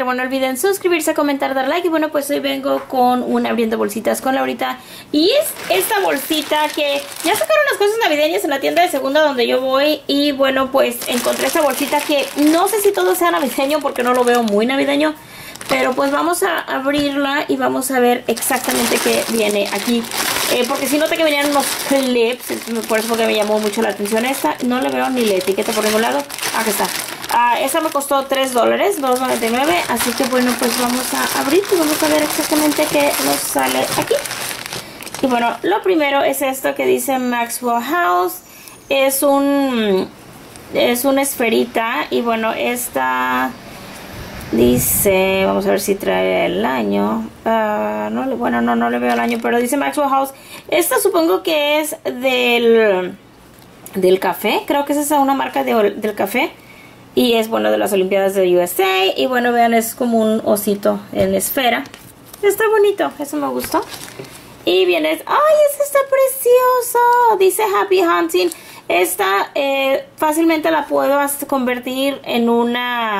pero bueno, no olviden suscribirse, comentar, dar like. Y bueno, pues hoy vengo con un abriendo bolsitas con Laurita. Y es esta bolsita que ya sacaron las cosas navideñas en la tienda de segunda donde yo voy. Y bueno, pues encontré esta bolsita que no sé si todo sea navideño porque no lo veo muy navideño. Pero pues vamos a abrirla y vamos a ver exactamente qué viene aquí. Porque si noté que venían unos clips, entonces por eso porque me llamó mucho la atención esta. No le veo ni la etiqueta por ningún lado. Aquí está. Esta me costó $3, $2.99. Así que bueno, pues vamos a abrir y vamos a ver exactamente qué nos sale aquí. Y bueno, lo primero es esto que dice Maxwell House. Es una esferita. Y bueno, esta dice, vamos a ver si trae el año. Bueno, no le veo el año, pero dice Maxwell House. Esta supongo que es del café. Creo que es esa una marca del café. Y es bueno de las Olimpiadas de USA. Y bueno, vean, es como un osito en esfera. Está bonito, eso me gustó. Y viene, ¡ay, ese está precioso! Dice Happy Hunting. Esta fácilmente la puedo hasta convertir en un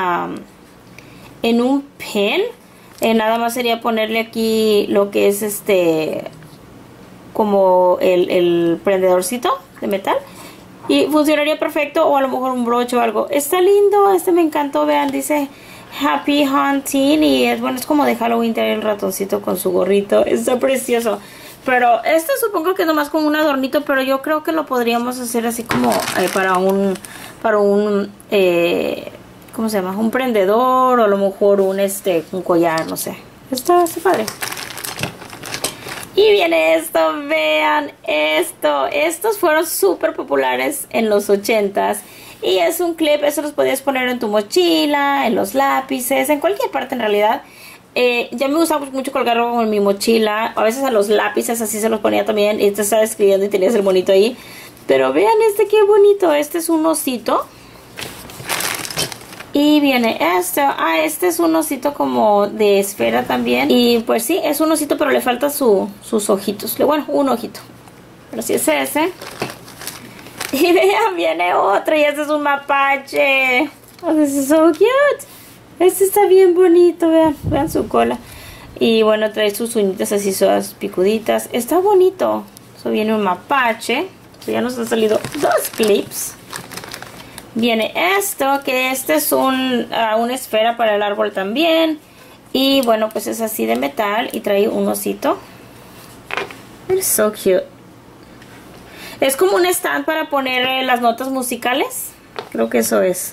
pen. Nada más sería ponerle aquí lo que es como el prendedorcito de metal. Y funcionaría perfecto, o a lo mejor un broche o algo. Está lindo, me encantó, vean, dice Happy Hunting. Y es bueno, es como de Halloween, trae el ratoncito con su gorrito. Está precioso. Pero supongo que es nomás como un adornito, pero yo creo que lo podríamos hacer así como para un ¿cómo se llama? Un prendedor, o a lo mejor un collar, no sé. Está padre. Y viene esto, vean esto. Estos fueron súper populares en los 80s. Y es un clip, eso los podías poner en tu mochila, en los lápices, en cualquier parte en realidad. Ya me gustaba mucho colgarlo en mi mochila. A veces a los lápices así se los ponía también. Y te estaba escribiendo y tenías el monito ahí. Pero vean qué bonito. Este es un osito. Y viene este es un osito como de esfera también. Y pues sí, es un osito, pero le falta sus ojitos. Bueno, un ojito. Pero sí es ese. Y vean, viene otro. Y este es un mapache. Oh, this is so cute. Este está bien bonito, vean su cola. Y bueno, trae sus uñitas así, sus picuditas. Está bonito. Eso viene un mapache. Ya nos han salido 2 clips. Viene esto, que es una esfera para el árbol también. Y bueno, pues es así de metal y trae un osito. It's so cute. Es como un stand para poner las notas musicales. Creo que eso es.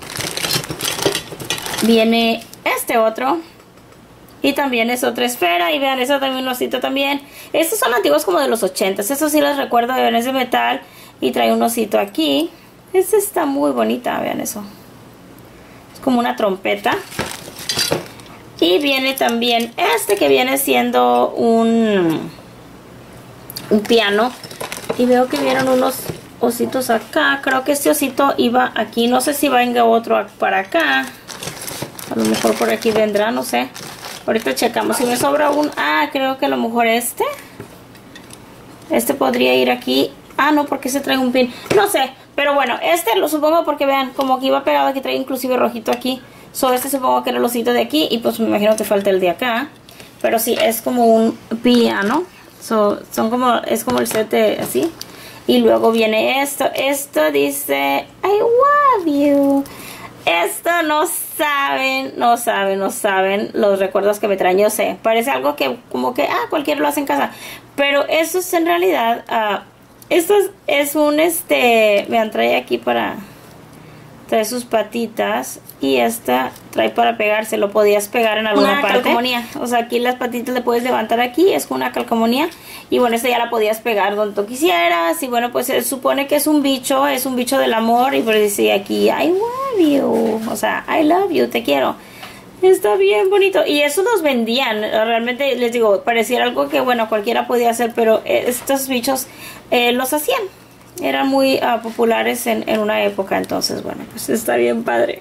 Viene otro. Y también es otra esfera. Y vean, eso también un osito también. Estos son antiguos como de los 80s. Eso sí les recuerdo, vean, es de metal. Y trae un osito aquí. Esta está muy bonita, vean eso. Es como una trompeta. Y viene también que viene siendo un piano. Y veo que vieron unos ositos acá. Creo que este osito iba aquí. No sé si venga otro para acá. A lo mejor por aquí vendrá, no sé. Ahorita checamos. Si me sobra creo que a lo mejor este podría ir aquí. No, porque se trae un pin. No sé. Pero bueno, lo supongo porque vean, como que iba pegado aquí, trae inclusive rojito aquí. Supongo que era el osito de aquí. Y pues me imagino que falta el de acá. Pero sí, es como un piano. Es como el set así. Y luego viene esto. Esto dice I love you. Esto no saben los recuerdos que me traen. Yo sé, parece algo que como que cualquiera lo hace en casa. Pero eso es en realidad esto es un vean, trae aquí trae sus patitas. Y esta trae para pegarse. Lo podías pegar en alguna parte. Calcomanía. O sea, aquí las patitas le puedes levantar aquí. Es una calcomanía. Y bueno, esta ya la podías pegar donde tú quisieras. Y bueno, pues se supone que es un bicho. Es un bicho del amor. Y pues dice aquí I love you. O sea, I love you, te quiero. Está bien bonito. Y eso los vendían. Realmente les digo, pareciera algo que bueno, cualquiera podía hacer. Pero estos bichos los hacían. Eran muy populares en una época. Entonces bueno, pues está bien padre.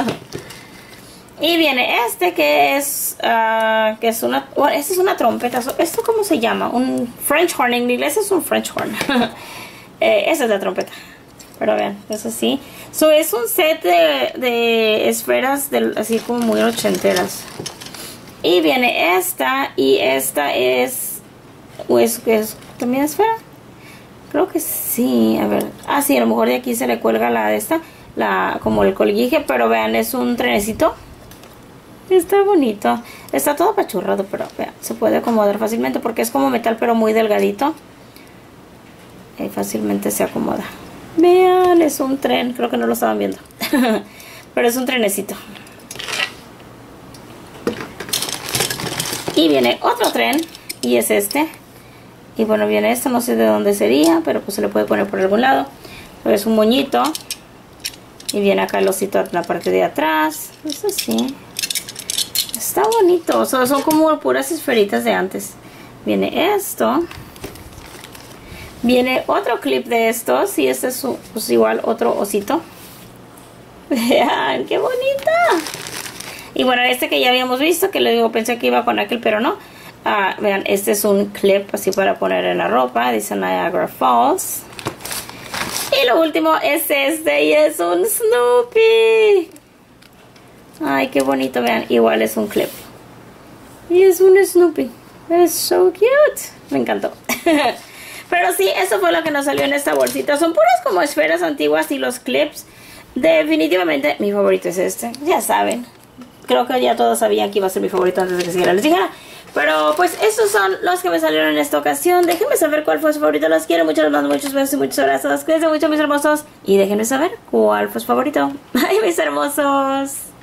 Y viene que es una, bueno, esta es una trompeta. ¿Esto cómo se llama? Un French horn. En inglés es un French horn. Esa es la trompeta. Pero vean, eso sí. So, es un set de esferas así como muy ochenteras. Y viene esta. Y esta es ¿también esfera? Creo que sí. A ver. Ah, sí, a lo mejor de aquí se le cuelga la de esta. Como el colguije. Pero vean, es un trenecito. Está bonito. Está todo apachurrado, pero vean, se puede acomodar fácilmente porque es como metal, pero muy delgadito. Y fácilmente se acomoda. Vean, es un tren. Creo que no lo estaban viendo. Pero es un trenecito. Y viene otro tren. Y es este. Y bueno, viene esto. No sé de dónde sería, pero pues se le puede poner por algún lado. Pero es un moñito. Y viene acá el osito en la parte de atrás. Eso sí. Está bonito. O sea, son como puras esferitas de antes. Viene esto. Viene otro clip de estos. Y este es pues igual otro osito. Vean, qué bonita. Y bueno, este que ya habíamos visto, que le digo, pensé que iba con aquel, pero no. Vean, este es un clip así para poner en la ropa. Dice Niagara Falls. Y lo último es este. Y es un Snoopy. Ay, qué bonito, vean. Igual es un clip. Y es un Snoopy. Es so cute. Me encantó. Pero sí, eso fue lo que nos salió en esta bolsita. Son puras como esferas antiguas y los clips. Definitivamente mi favorito es este. Ya saben. Creo que ya todos sabían que iba a ser mi favorito antes de que siquiera les dijera. Pero pues estos son los que me salieron en esta ocasión. Déjenme saber cuál fue su favorito. Los quiero mucho, les mando muchos besos y muchos abrazos. Cuídense mucho, mis hermosos. Y déjenme saber cuál fue su favorito. Ay, mis hermosos.